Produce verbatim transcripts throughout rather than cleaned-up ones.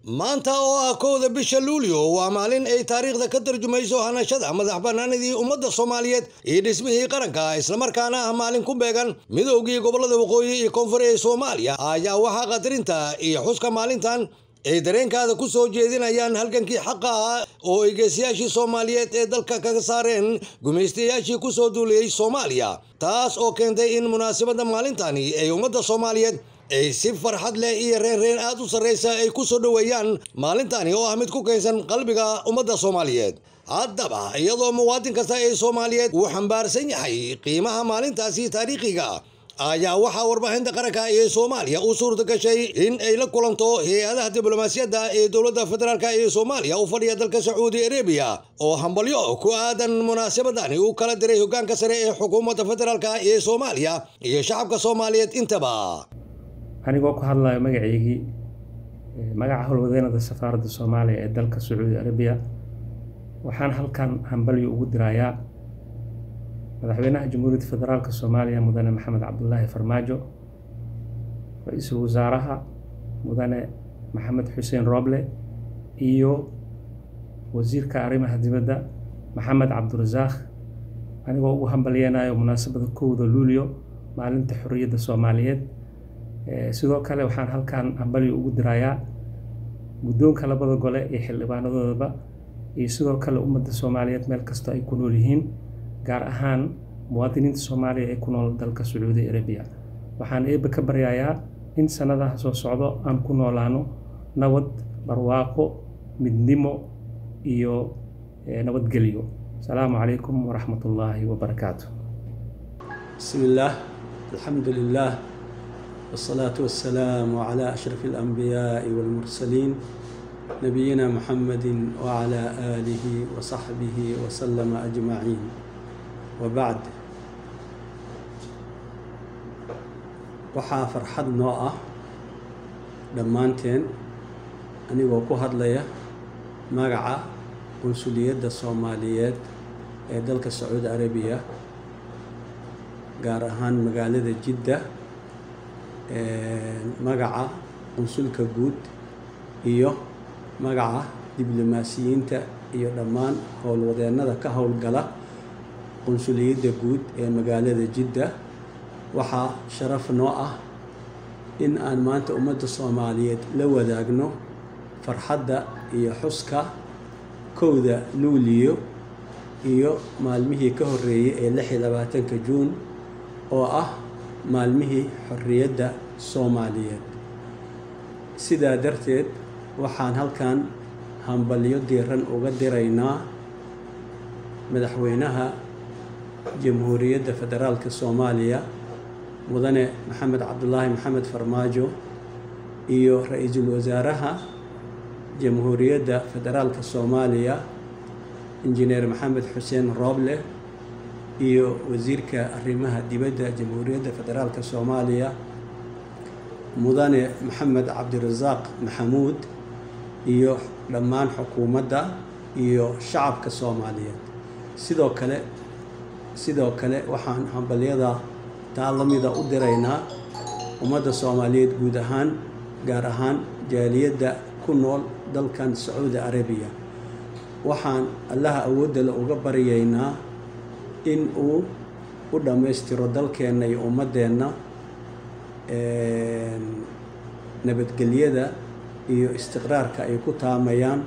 maanta oo ah kowda bisha Luulyo waa maalin ay taariikhda ka tarjumayso hanashada madax banaanidii ummadda Soomaaliyeed ee dhismihii qaranka isla markaana ah maalin ku beegan midowgii gobolada waqooyi iyo koonfurta ee Soomaaliya ayaa waxa qadarinta iyo xuska maalintan ay dareenkaada ku soo jeedinayaan halgankii xaqa ah oo ay geesiyaashii Soomaaliyeed ee dalka kaga saareen gumaystayaashii ku soo duuliyay Soomaaliya taas oo keentay in munaasabada maalintani ay ummadda Soomaaliyeed ay si farxad leh iyo reen aad u sareysa ay ku soo dhaweeyaan maalintani oo ah mid ku keensan qalbiga ummadda Soomaaliyeed haddaba iyadoo muwaadin kasta ee Soomaaliyeed uu xambaarsan yahay qiimaha maalintaasi taariikhiga ayaa waxa warbaahinta qaranka ee Soomaaliya u suurta gashay in ay la kulanto hay'adaha diblomaasiyadda ee dowladda federaalka ee Soomaaliya u fadhiya dalka Sacuudi Arabia oo hambalyo ku aadan munaasabadani uu kala diray hoggaanka sare ee xukuumadda federaalka ee Soomaaliya iyo shacabka Soomaaliyeed intaba anigoo ku hadlayo magaceygii magaca howlwadeenada safaaradda Soomaaliya ee dalka Sacuudi Arabia waxaan halkan hambalyo ugu dirayaa madaxweynaha Jamhuuriyadda Federaalka Soomaaliya mudane Maxamed Cabdullaahi Farmaajo ra'iisul wasaaraha mudane Maxamed Xuseen Roble iyo wasiirka arrimaha dibadda Maxamed Cabdirasaaq anigoo ugu hambalyeenayo munaasabada kowda Luulyo maalinta xorriyadda Soomaaliyeed sidoo kale waxaan halkan hambalyo ugu dirayaa guddoonka labada gole ee xildhibaanadoodaba iyo sidoo kale ummadda Soomaaliyeed meel kasta ay ku nool yihiin gaar ahaan muwaadiniinta Soomaaliya ee ku nool dalka Sacuudi Arabia waxaan eeba ka baryayaa in sanadaha soo socdo aan ku noolaano nabad barwaaqo midnimo iyo nabadgelyo salaamu calaykum waraxmatullaahi wabarakaatuh bismillaah alxamdulillaah والصلاة والسلام على أشرف الأنبياء والمرسلين نبينا محمد وعلى آله وصحبه وسلم أجمعين وبعد waxaa farxad noo ah dhammaanteen anigoo ku hadlaya magaca qunsuliyadda Soomaaliyeed ee dalka Sacuudi Arabiya gaar ahaan magaalada Jidda magaca qunsulka guud iyo magaca diblomaasiyiinta iyo dhammaan howlwadeennada ka howlgala qunsuliyadda guud ee magaalada Jidda waxaa sharaf noo ah in aan maanta ummadda Soomaaliyeed la wadaagno farxadda iyo xuska kowda Luulyo iyo maalmihii ka horreeyay ee lix iyo labaatanka Juun oo ah maalmihii xorriyadda Soomaaliyeed sidaa darteed waxaan halkan hambalyo diiran uga diraynaa madaxweynaha Jamhuuriyadda Federaalka Soomaaliya mudane Maxamed Cabdullaahi Maxamed Farmaajo iyo ra'iisul wasaaraha Jamhuuriyadda Federaalka Soomaaliya injineer Maxamed Xuseen Roble iyo wasiirka arrimaha dibadda Jamhuuriyadda Federaalka Soomaaliya mudane Maxamed Cabdirasaaq Maxamuud iyo dhammaan xukuumadda iyo shacabka Soomaaliyeed sidoo kale sidoo kale waxaan hambalyada taa lamida u diraynaa ummadda Soomaaliyeed guud ahaan gaar ahaan jaaliyadda ku nool dalkan Sacuudi Arabiya waxaan Allaha awoodda la uga baryaynaa in uu u dhammaystiro dalkeenna iyo ummadeenna nabadgelyada iyo istiqraarka ay ku taamayaan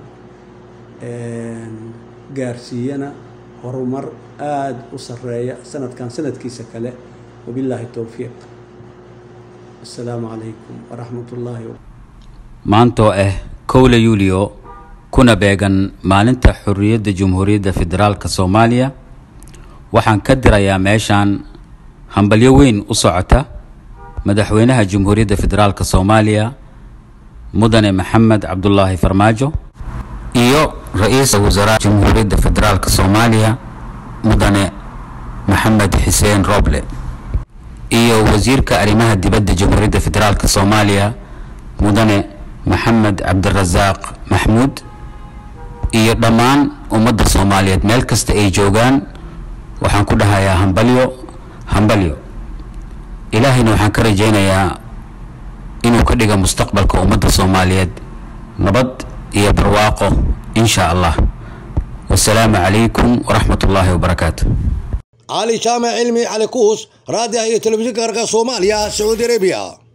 gaarsiiyana horumar aad u sareeya sanadkan sanadkiisa kale wabillahi tawfiiq assalaamu calaykum waraxmatullaahi maanta oo ah kowda Luulyo kuna beegan maalinta xorriyadda Jamhuuriyadda Federaalka Soomaaliya waxaan ka dirayaa meeshan hambalyo weyn u socota madaxweynaha Jamhuuriyadda Federaalka Soomaaliya mudane Maxamed Cabdullaahi Farmaajo iyo ra'iisul wasaaraha Jamhuuriyadda Federaalka Soomaaliya mudane Maxamed Xuseen Roble iyo wasiirka arrimaha dibadda Jamhuuriyadda Federaalka Soomaaliya mudane Maxamed Cabdirasaaq Maxamuud iyo dhammaan ummadda Soomaaliyeed meel kasta ay joogaan waxaan ku dhahayaa hambalyo hambalyo ilaahayna waxaan ka rajaynayaa inuu ka dhigo mustaqbalka ummadda Soomaaliyeed nabad iyo barwaaqo insha allah. والسلام عليكم ورحمة الله وبركاته. علي جامع علمي علي كوس راديو تلفزيون كركا صوماليا سعودي أرابيا.